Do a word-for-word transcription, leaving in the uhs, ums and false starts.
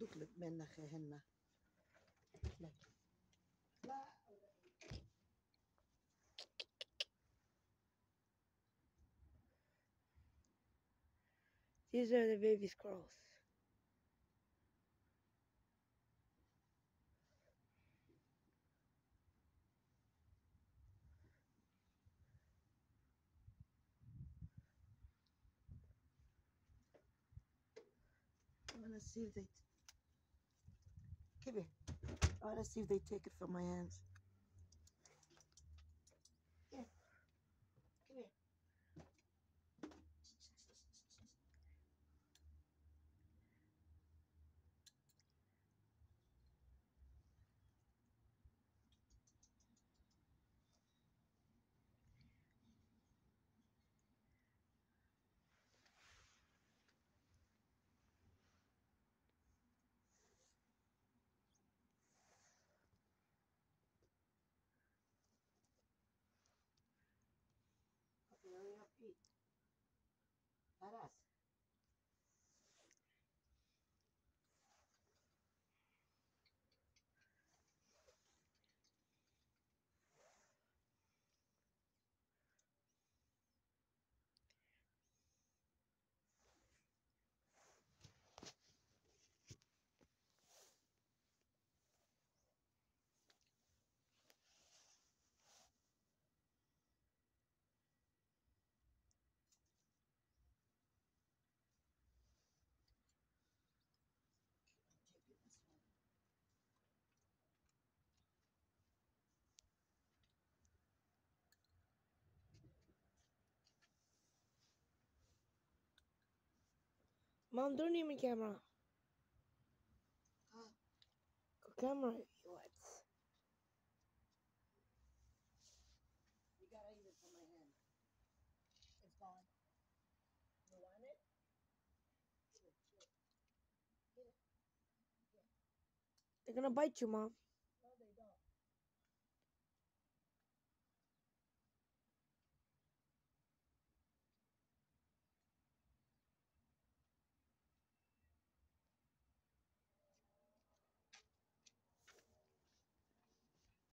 دخلت منك هنا. لا لا. These are the baby squirrels. I want to see if they. Give it. I want to see if they take it from my hands. Here. Come here. Okay, hurry up, eat. Badass. Take it this one. Mom, don't need my camera. Huh? Go camera if you want. You gotta eat it from my hand. It's gone. You want it? Sure, sure. Get it. They're gonna bite you, Mom.